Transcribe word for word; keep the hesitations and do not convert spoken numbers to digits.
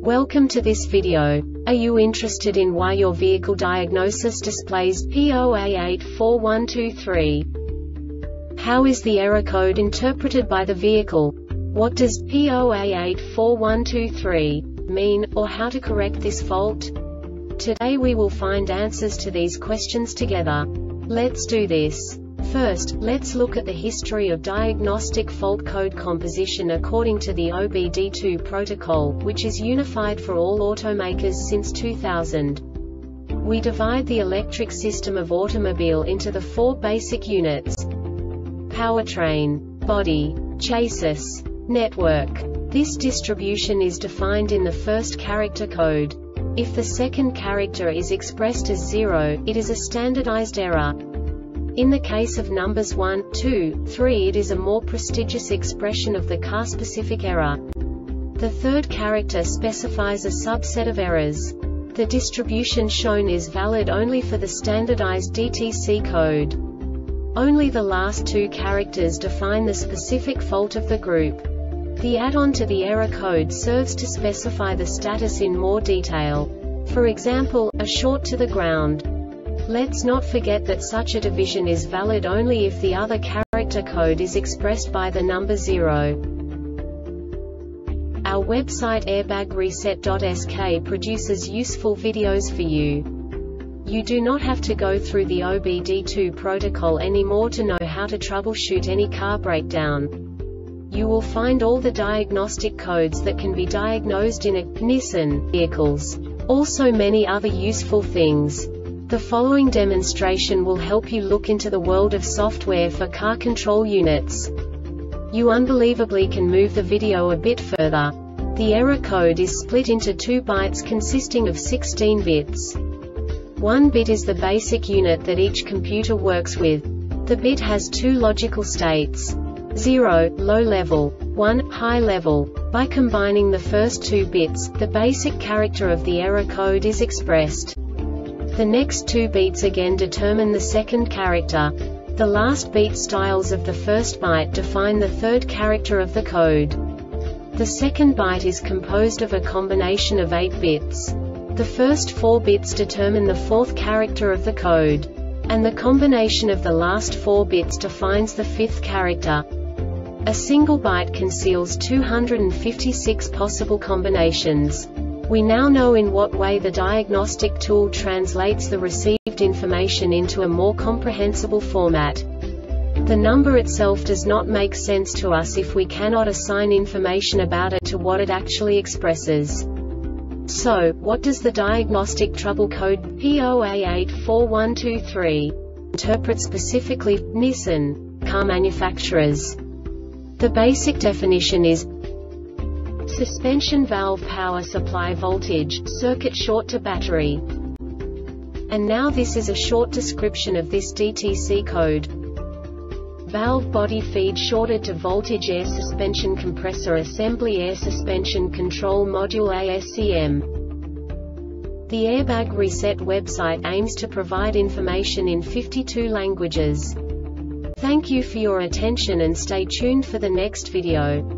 Welcome to this video. Are you interested in why your vehicle diagnosis displays P zero A eight four one two three? How is the error code interpreted by the vehicle? What does P zero A eight four one two three mean, or how to correct this fault? Today we will find answers to these questions together. Let's do this. First, let's look at the history of diagnostic fault code composition according to the O B D two protocol, which is unified for all automakers since two thousand. We divide the electric system of automobile into the four basic units: powertrain, body, chassis, network. This distribution is defined in the first character code. If the second character is expressed as zero, it is a standardized error. In the case of numbers one, two, three, it is a more prestigious expression of the car-specific error. The third character specifies a subset of errors. The distribution shown is valid only for the standardized D T C code. Only the last two characters define the specific fault of the group. The add-on to the error code serves to specify the status in more detail. For example, a short to the ground. Let's not forget that such a division is valid only if the other character code is expressed by the number zero. Our website airbag reset dot S K produces useful videos for you. You do not have to go through the O B D two protocol anymore to know how to troubleshoot any car breakdown. You will find all the diagnostic codes that can be diagnosed in a Nissan vehicles. Also many other useful things. The following demonstration will help you look into the world of software for car control units. You unbelievably can move the video a bit further. The error code is split into two bytes consisting of sixteen bits. One bit is the basic unit that each computer works with. The bit has two logical states: zero, low level, one, high level. By combining the first two bits, the basic character of the error code is expressed. The next two beats again determine the second character. The last beat styles of the first byte define the third character of the code. The second byte is composed of a combination of eight bits. The first four bits determine the fourth character of the code. And the combination of the last four bits defines the fifth character. A single byte conceals two hundred fifty-six possible combinations. We now know in what way the diagnostic tool translates the received information into a more comprehensible format. The number itself does not make sense to us if we cannot assign information about it to what it actually expresses. So, what does the diagnostic trouble code P zero A eight four one two three interpret specifically for Nissan car manufacturers? The basic definition is suspension valve power supply voltage, circuit short to battery. And now this is a short description of this D T C code. Valve body feed shorted to voltage air suspension compressor assembly air suspension control module A S C M. The Airbag Reset website aims to provide information in fifty-two languages. Thank you for your attention and stay tuned for the next video.